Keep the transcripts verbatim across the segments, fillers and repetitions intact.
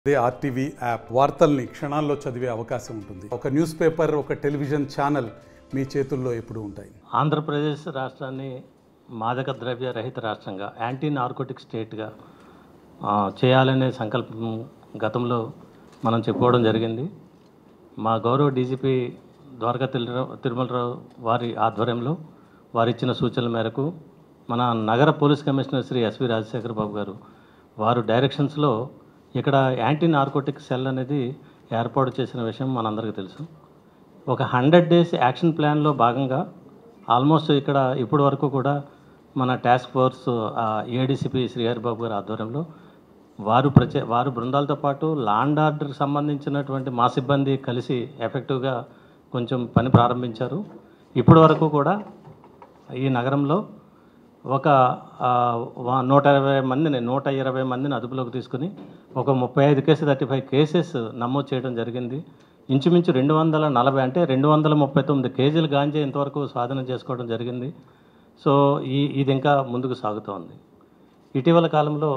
అదే RTV app వార్తల్ని క్షణాల్లో చదివే అవకాశం ఉంటుంది. ఒక న్యూస్ పేపర్, ఒక టెలివిజన్ ఛానల్ మీ చేతుల్లో ఎప్పుడూ ఉంటాయి. ఆంధ్రప్రదేశ్ రాష్ట్రాన్ని మాదక ద్రవ్య రహిత రాష్ట్రంగా, యాంటీ నార్కోటిక్ స్టేట్గా చేయాలనే సంకల్పం గతంలో మనం చెప్పుకోవడం జరిగింది. మా గౌరవ డీజీపీ ద్వారకా తిరుమలరావు వారి ఆధ్వర్యంలో వారు ఇచ్చిన సూచనల మేరకు మన నగర police commissioner Shri SV Rajasekhar Babu garu వారు డైరెక్షన్స్లో ఇక్కడ యాంటీ నార్కోటిక్ సెల్ అనేది ఏర్పాటు చేసిన విషయం మనందరికీ తెలుసు. ఒక హండ్రెడ్ డేస్ యాక్షన్ ప్లాన్లో భాగంగా ఆల్మోస్ట్ ఇక్కడ ఇప్పటి వరకు కూడా మన టాస్క్ ఫోర్స్ ఏడీసీపీ శ్రీహరిబాబు గారి ఆధ్వర్యంలో వారు ప్రచే వారు బృందాలతో పాటు లాండ్ ఆర్డర్కి సంబంధించినటువంటి మా సిబ్బంది కలిసి ఎఫెక్టివ్గా కొంచెం పని ప్రారంభించారు. ఇప్పటి వరకు కూడా ఈ నగరంలో ఒక నూట ఇరవై మందిని నూట ఇరవై మందిని అదుపులోకి తీసుకుని ఒక ముప్పై ఐదు కేసు థర్టీ ఫైవ్ కేసెస్ నమోదు చేయడం జరిగింది. ఇంచుమించు రెండు వందల నలభై అంటే రెండు వందల ముప్పై తొమ్మిది కేజీలు గాంజా ఇంతవరకు స్వాధీనం చేసుకోవడం జరిగింది. సో ఈ ఇది ఇంకా ముందుకు సాగుతోంది. ఇటీవల కాలంలో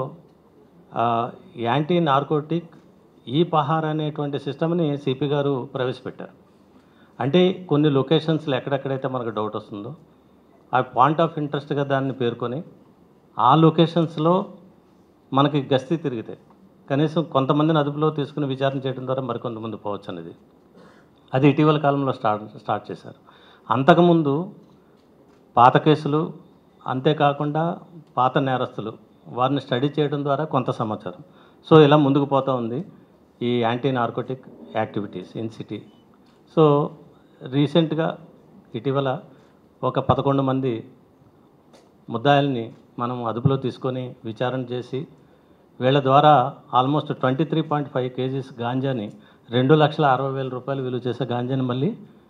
యాంటీ నార్కోటిక్ ఈ పహార్ అనేటువంటి సిస్టమ్ని సిపి గారు ప్రవేశపెట్టారు. అంటే కొన్ని లొకేషన్స్లో ఎక్కడెక్కడైతే మనకు డౌట్ వస్తుందో ఆ పాయింట్ ఆఫ్ ఇంట్రెస్ట్గా దాన్ని పేర్కొని ఆ లొకేషన్స్లో మనకి గస్తీ తిరిగితే కనీసం కొంతమందిని అదుపులో తీసుకుని విచారణ చేయడం ద్వారా మరికొంతమంది పోవచ్చు అనేది అది ఇటీవల కాలంలో స్టార్ట్ స్టార్ట్ చేశారు. అంతకుముందు పాత కేసులు, అంతేకాకుండా పాత నేరస్తులు వారిని స్టడీ చేయడం ద్వారా కొంత సమాచారం. సో ఇలా ముందుకు పోతూ ఉంది ఈ anti narcotic activities in city. So రీసెంట్గా ఇటీవల ఒక పదకొండు మంది ముద్దాయిల్ని మనం అదుపులో తీసుకొని విచారణ చేసి వీళ్ళ ద్వారా almost twenty three point five KGs గాంజాని రెండు లక్షల అరవై వేల రూపాయలు విలువ చేసే గాంజాని మళ్ళీ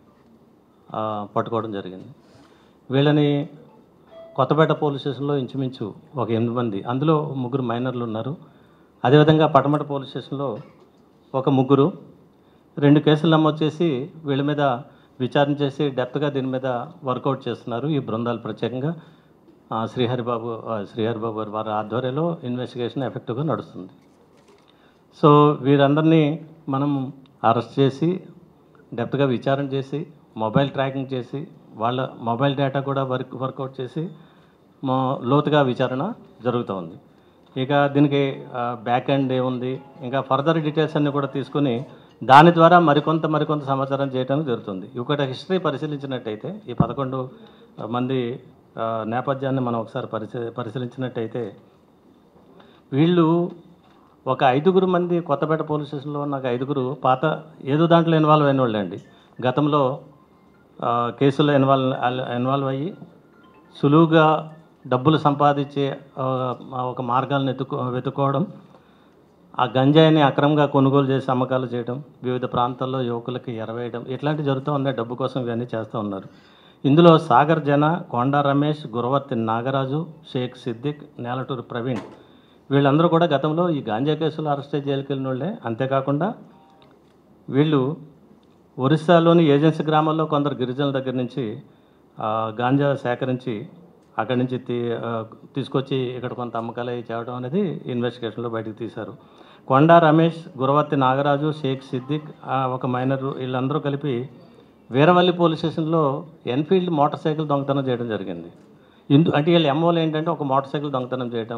పట్టుకోవడం జరిగింది. వీళ్ళని కొత్తపేట పోలీస్ స్టేషన్లో ఇంచుమించు ఒక ఎనిమిది మంది, అందులో ముగ్గురు మైనర్లు ఉన్నారు. అదేవిధంగా పటమట పోలీస్ స్టేషన్లో ఒక ముగ్గురు, రెండు కేసులు నమోదు చేసి వీళ్ళ మీద విచారణ చేసి డెప్త్గా దీని మీద వర్కౌట్ చేస్తున్నారు ఈ బృందాలు. ప్రత్యేకంగా శ్రీహరిబాబు శ్రీహరిబాబు గారు వారి ఆధ్వర్యంలో ఇన్వెస్టిగేషన్ ఎఫెక్టివ్గా నడుస్తుంది. సో వీరందరినీ మనం అరెస్ట్ చేసి డెప్త్గా విచారణ చేసి మొబైల్ ట్రాకింగ్ చేసి వాళ్ళ మొబైల్ డేటా కూడా వర్క్ వర్కౌట్ చేసి మా లోతుగా విచారణ జరుగుతూ ఉంది. ఇక దీనికి బ్యాక్ ఎండ్ ఏముంది, ఇంకా ఫర్దర్ డీటెయిల్స్ అన్నీ కూడా తీసుకుని దాని ద్వారా మరికొంత మరికొంత సమాచారం చేయడానికి జరుగుతుంది. ఒకటి హిస్టరీ పరిశీలించినట్టయితే ఈ పదకొండు మంది నేపథ్యాన్ని మనం ఒకసారి పరిశీ పరిశీలించినట్టయితే వీళ్ళు ఒక ఐదుగురు మంది కొత్తపేట పోలీస్ స్టేషన్లో ఉన్న ఒక ఐదుగురు పాత ఏదో దాంట్లో ఇన్వాల్వ్ అయిన వాళ్ళు అండి. గతంలో కేసుల్లో ఇన్వాల్వ్ ఇన్వాల్వ్ అయ్యి సులువుగా డబ్బులు సంపాదించే ఒక మార్గాలను ఎత్తుకో వెతుక్కోవడం, ఆ గంజాయిని అక్రమంగా కొనుగోలు చేసి అమ్మకాలు చేయడం, వివిధ ప్రాంతాల్లో యువకులకి ఎరవేయడం, ఇట్లాంటివి జరుగుతూ ఉన్నాయి. డబ్బు కోసం ఇవన్నీ చేస్తూ ఉన్నారు. ఇందులో సాగర్ జన, కొండా రమేష్, గురవర్తి నాగరాజు, షేక్ సిద్దిక్, నేలటూరు ప్రవీణ్ వీళ్ళందరూ కూడా గతంలో ఈ గాంజా కేసులు అరెస్ట్ జైలుకి వెళ్ళిన వాళ్ళే. అంతేకాకుండా వీళ్ళు ఒరిస్సాలోని ఏజెన్సీ గ్రామాల్లో కొందరు గిరిజనుల దగ్గర నుంచి గాంజా సేకరించి అక్కడి నుంచి తీ తీసుకొచ్చి ఇక్కడ కొంత అమ్మకాలు చేయడం అనేది ఇన్వెస్టిగేషన్లో బయటకు తీశారు. కొండా రమేష్, గురవర్తి నాగరాజు, షేక్ సిద్దిక్, ఒక మైనర్ వీళ్ళందరూ కలిపి వీరవల్లి పోలీస్ స్టేషన్లో ఎన్ఫీల్డ్ మోటార్ సైకిల్ దొంగతనం చేయడం జరిగింది. ఇందు అంటే వీళ్ళ ఎంఓలు ఏంటంటే ఒక మోటార్ సైకిల్ దొంగతనం చేయడం,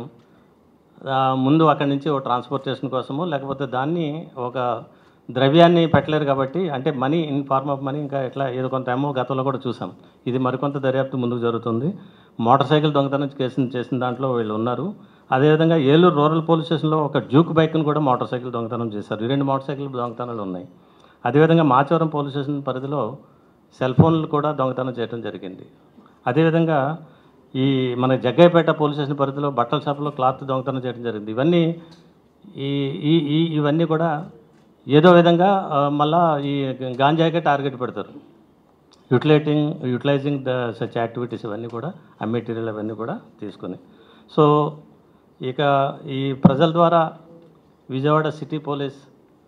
ముందు అక్కడి నుంచి ఒక ట్రాన్స్పోర్టేషన్ కోసము, లేకపోతే దాన్ని ఒక ద్రవ్యాన్ని పెట్టలేరు కాబట్టి అంటే money in form of money ఇంకా ఎట్లా ఏదో కొంత ఏమో గతంలో కూడా చూసాం. ఇది మరికొంత దర్యాప్తు ముందుకు జరుగుతుంది. మోటార్ సైకిల్ దొంగతనం కేసును చేసిన దాంట్లో వీళ్ళు ఉన్నారు. అదేవిధంగా ఏలూరు రూరల్ పోలీస్ స్టేషన్లో ఒక జ్యూక్ బైక్ను కూడా మోటార్ సైకిల్ దొంగతనం చేశారు. ఈ రెండు మోటార్ సైకిల్ దొంగతనాలు ఉన్నాయి. అదేవిధంగా మాచవరం పోలీస్ స్టేషన్ పరిధిలో సెల్ ఫోన్లు కూడా దొంగతనం చేయడం జరిగింది. అదేవిధంగా ఈ మన జగ్గయ్యపేట పోలీస్ స్టేషన్ పరిధిలో బట్టల షాపులో క్లాత్ దొంగతనం చేయడం జరిగింది. ఇవన్నీ ఈ ఈ ఇవన్నీ కూడా ఏదో విధంగా మళ్ళా ఈ గాంజాకే టార్గెట్ పెడతారు. Utiliting utilizing the such activities ఇవన్నీ కూడా ఆ మెటీరియల్ అవన్నీ కూడా తీసుకొని. సో ఇక ఈ ప్రజల ద్వారా Vijayawada city police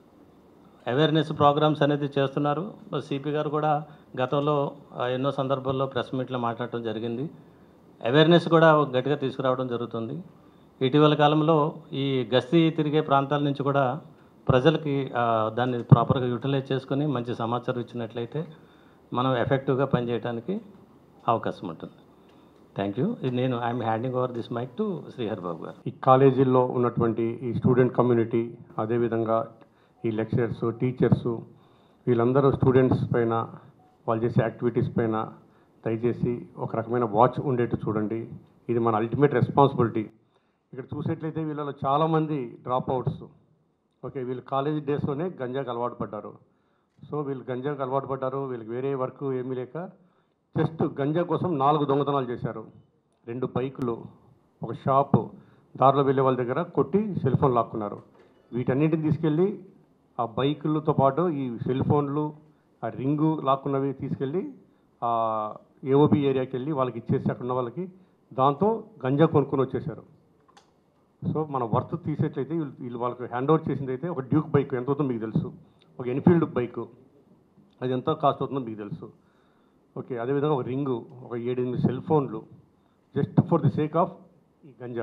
awareness programs అనేది చేస్తున్నారు. సిపి గారు కూడా గతంలో ఎన్నో సందర్భాల్లో ప్రెస్ మీట్లో మాట్లాడటం జరిగింది. అవేర్నెస్ కూడా గట్టిగా తీసుకురావడం జరుగుతుంది. ఇటీవల కాలంలో ఈ గస్తీ తిరిగే ప్రాంతాల నుంచి కూడా ప్రజలకి ఆ, దాన్ని ప్రాపర్గా యూటిలైజ్ చేసుకొని మంచి సమాచారం ఇచ్చినట్లయితే మనం ఎఫెక్టివ్గా పనిచేయడానికి అవకాశం ఉంటుంది. Thank you. నేను I'm handing over this mike to Srihar Babu garu. ఈ కాలేజీల్లో ఉన్నటువంటి ఈ స్టూడెంట్ కమ్యూనిటీ, అదేవిధంగా ఈ లెక్చరర్స్, టీచర్సు, వీళ్ళందరూ స్టూడెంట్స్ పైన, వాళ్ళు చేసే యాక్టివిటీస్ పైన దయచేసి ఒక రకమైన వాచ్ ఉండేట్టు చూడండి. ఇది మన అల్టిమేట్ రెస్పాన్సిబిలిటీ. ఇక్కడ చూసేట్లయితే వీళ్ళలో చాలామంది డ్రాప్ అవుట్స్. ఓకే, వీళ్ళు కాలేజీ డేస్లోనే గంజాకి అలవాటు పడ్డారు. సో వీళ్ళు గంజాకి అలవాటు పడ్డారు, వీళ్ళకి వేరే వర్క్ ఏమీ లేక జస్ట్ గంజా కోసం నాలుగు దొంగతనాలు చేశారు. రెండు బైకులు, ఒక షాపు, దారిలో వెళ్ళే వాళ్ళ దగ్గర కొట్టి సెల్ ఫోన్ లాక్కున్నారు. వీటన్నింటిని తీసుకెళ్ళి ఆ బైకులతో పాటు ఈ సెల్ ఫోన్లు, ఆ రింగు లాక్కున్నవి తీసుకెళ్ళి ఆ ఏఓబి ఏరియాకి వెళ్ళి వాళ్ళకి ఇచ్చేసి అక్కడ ఉన్న వాళ్ళకి దాంతో గంజా కొనుక్కొని వచ్చేసారు. సో మన వర్త్ తీసేట్లయితే వీళ్ళు వీళ్ళు వాళ్ళకి హ్యాండ్ ఓవర్ చేసింది అయితే ఒక డ్యూక్ బైక్ ఎంత అవుతుందో మీకు తెలుసు, ఒక ఎన్ఫీల్డ్ బైకు అది ఎంత కాస్ట్ అవుతుందో మీకు తెలుసు. ఓకే, అదేవిధంగా ఒక రింగు, ఒక ఏడెనిమిది సెల్ ఫోన్లు, just for the sake of ఈ గంజా.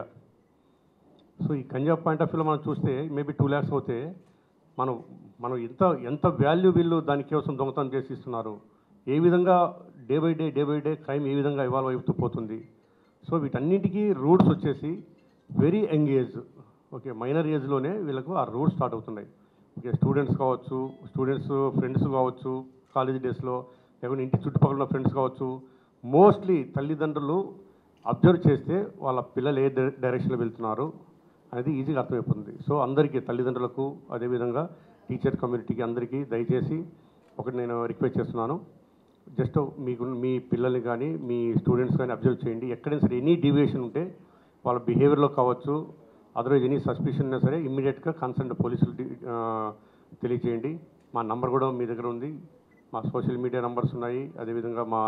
సో ఈ గంజా పాయింట్ ఆఫ్ వ్యూలో మనం చూస్తే మేబీ టూ ల్యాక్స్ అవుతే మనం మనం ఎంత ఎంత వాల్యూ వీళ్ళు దానికోసం దొంగతనం చేసి ఇస్తున్నారు, ఏ విధంగా day by day day by day crime ఏ విధంగా ఇవాల్వ్ అవుతూ పోతుంది. సో వీటన్నింటికీ రూట్స్ వచ్చేసి very young age. Okay, minor ఏజ్లోనే వీళ్ళకు ఆ రూట్స్ స్టార్ట్ అవుతున్నాయి. ఓకే, స్టూడెంట్స్ కావచ్చు, స్టూడెంట్స్ ఫ్రెండ్స్ కావచ్చు, కాలేజ్ డేస్లో, లేకుంటే ఇంటి చుట్టుపక్కల ఉన్న ఫ్రెండ్స్ కావచ్చు, మోస్ట్లీ తల్లిదండ్రులు అబ్జర్వ్ చేస్తే వాళ్ళ పిల్లలు ఏ డైరెక్షన్లో వెళ్తున్నారు అనేది ఈజీగా అర్థమైపోతుంది. సో అందరికీ, తల్లిదండ్రులకు, అదేవిధంగా టీచర్ కమ్యూనిటీకి అందరికీ దయచేసి ఒకటి నేను రిక్వెస్ట్ చేస్తున్నాను. జస్ట్ మీకు మీ పిల్లల్ని కానీ మీ స్టూడెంట్స్ కానీ అబ్జర్వ్ చేయండి. ఎక్కడైనా సరే ఎనీ డీవియేషన్ ఉంటే వాళ్ళ బిహేవియర్లో కావచ్చు, అదర్వైజ్ ఎనీ సస్పిషన్ ఉన్నా సరే ఇమ్మీడియట్గా కన్సర్న్ పోలీసులు తెలియజేయండి. మా నంబర్ కూడా మీ దగ్గర ఉంది, మా సోషల్ మీడియా నంబర్స్ ఉన్నాయి, అదేవిధంగా మా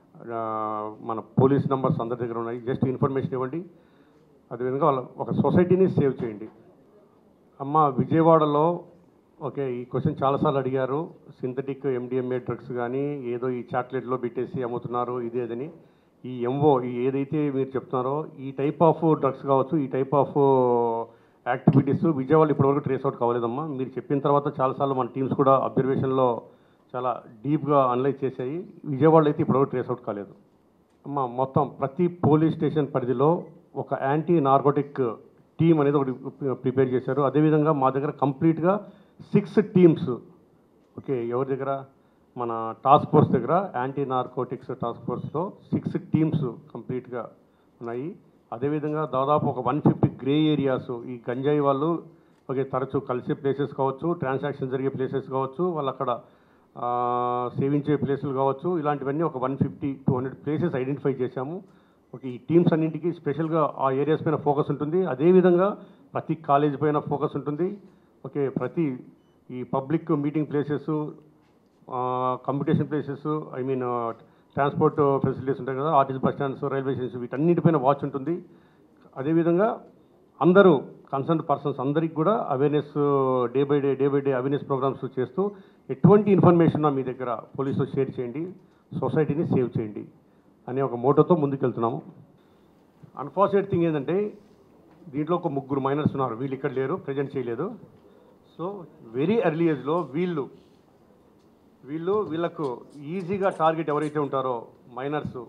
మన పోలీస్ నంబర్స్ అందరి దగ్గర ఉన్నాయి. జస్ట్ ఇన్ఫర్మేషన్ ఇవ్వండి. అదేవిధంగా వాళ్ళ ఒక సొసైటీని సేవ్ చేయండి. అమ్మ, విజయవాడలో ఓకే, ఈ క్వశ్చన్ చాలాసార్లు అడిగారు. సింథటిక్ ఎండిఎంఏ డ్రగ్స్ కానీ ఏదో ఈ చాక్లెట్లో పెట్టేసి అమ్ముతున్నారు ఇదేదని. ఈ ఎంఓ ఈ ఏదైతే మీరు చెప్తున్నారో ఈ టైప్ ఆఫ్ డ్రగ్స్ కావచ్చు, ఈ టైప్ ఆఫ్ యాక్టివిటీస్ విజయవాడలో ఇప్పటివరకు ట్రేస్ అవుట్ కావలేదమ్మా. మీరు చెప్పిన తర్వాత చాలాసార్లు మన టీమ్స్ కూడా అబ్జర్వేషన్లో చాలా డీప్గా అనలైజ్ చేశాయి. విజయవాడలో అయితే ఇప్పటివరకు ట్రేస్ అవుట్ కాలేదు అమ్మా. మొత్తం ప్రతి పోలీస్ స్టేషన్ పరిధిలో ఒక యాంటీ నార్కోటిక్ టీమ్ అనేది ఒకటి ప్రిపేర్ చేశారు. అదేవిధంగా మా దగ్గర కంప్లీట్గా సిక్స్ టీమ్స్, ఓకే, ఎవరి దగ్గర, మన టాస్క్ ఫోర్స్ దగ్గర యాంటీ నార్కోటిక్స్ టాస్క్ ఫోర్స్లో సిక్స్ టీమ్స్ కంప్లీట్గా ఉన్నాయి. అదేవిధంగా దాదాపు ఒక వన్ ఫిఫ్టీ గ్రే ఏరియాస్, ఈ గంజాయి వాళ్ళు ఓకే తరచూ కలిసే ప్లేసెస్ కావచ్చు, ట్రాన్సాక్షన్ జరిగే ప్లేసెస్ కావచ్చు, వాళ్ళు అక్కడ సేవించే ప్లేసులు కావచ్చు, ఇలాంటివన్నీ ఒక one fifty two hundred places identify చేశాము. ఓకే, ఈ టీమ్స్ అన్నింటికి స్పెషల్గా ఆ ఏరియాస్ పైన ఫోకస్ ఉంటుంది. అదేవిధంగా ప్రతి కాలేజ్ పైన ఫోకస్ ఉంటుంది. ఓకే, ప్రతి ఈ public meeting places, computation places, I mean transport facilities ఉంటాయి కదా, RTC bus stands, railway stations, వీటన్నిటిపైన వాచ్ ఉంటుంది. అదేవిధంగా అందరూ కన్సర్న్ పర్సన్స్ అందరికీ కూడా awareness day by day day by day awareness programs చేస్తూ ఎటువంటి ఇన్ఫర్మేషన్ మీ దగ్గర పోలీసులు షేర్ చేయండి, సొసైటీని సేవ్ చేయండి అనే ఒక మోటోతో ముందుకెళ్తున్నాము. అన్ఫార్చునేట్ థింగ్ ఏంటంటే దీంట్లో ఒక ముగ్గురు మైనర్స్ ఉన్నారు, వీళ్ళు ఇక్కడ లేరు, ప్రజెంట్ చేయలేదు. సో వెరీ ఎర్లీ ఏజ్లో వీళ్ళు వీళ్ళు వీళ్ళకు ఈజీగా టార్గెట్ ఎవరైతే ఉంటారో మైనర్స్,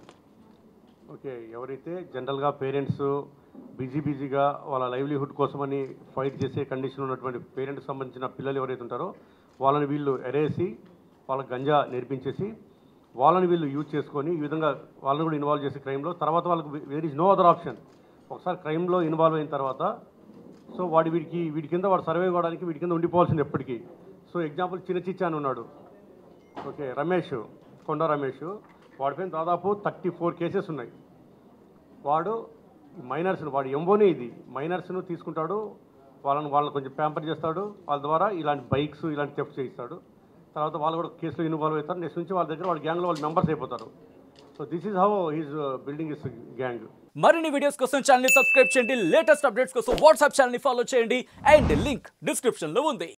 ఓకే, ఎవరైతే జనరల్గా పేరెంట్స్ బిజీ బిజీగా వాళ్ళ లైవ్లీహుడ్ కోసమని ఫైట్ చేసే కండిషన్ ఉన్నటువంటి పేరెంట్స్ సంబంధించిన పిల్లలు ఎవరైతే ఉంటారో వాళ్ళని వీళ్ళు ఎరేసి వాళ్ళకి గంజా నేర్పించేసి వాళ్ళని వీళ్ళు యూజ్ చేసుకొని ఈ విధంగా వాళ్ళని కూడా ఇన్వాల్వ్ చేసే క్రైమ్లో. తర్వాత వాళ్ళకి where is no other option. ఒకసారి క్రైమ్లో ఇన్వాల్వ్ అయిన తర్వాత సో వాడి వీడికి వీడి కింద వాడు సర్వైవ్ అవ్వడానికి వీడి కింద ఉండిపోవాల్సింది ఎప్పటికీ. సో ఎగ్జాంపుల్ చిన్న చిచ్చా అని ఉన్నాడు, ఓకే, రమేష్, కొండ రమేష్, వాడిపైన దాదాపు థర్టీ ఫోర్ కేసెస్ ఉన్నాయి. వాడు మైనర్స్ను, వాడు ఎంబోనే ఇది మైనర్స్ను తీసుకుంటాడు, వాళ్ళని వాళ్ళని కొంచెం ప్యాంపర్ చేస్తాడు, వాళ్ళ ద్వారా ఇలాంటి బైక్స్ ఇలాంటి థెఫ్ట్ చేయిస్తాడు. తర్వాత వాళ్ళు కూడా కేసులో ఇన్వాల్వ్ అవుతారు. నెక్స్ట్ నుంచి వాళ్ళ దగ్గర వాళ్ళ గ్యాంగ్లో వాళ్ళు మెంబర్స్ అయిపోతారు. So this is how he's building is gang. మరిన్ని వీడియోస్ కోసం ఛానల్ ని సబ్స్క్రైబ్ చేయండి, లేటెస్ట్ అప్డేట్స్ కోసం వాట్సాప్ ఛానల్ ని ఫాలో చేయండి అండ్ లింక్ డిస్క్రిప్షన్ లో ఉంది.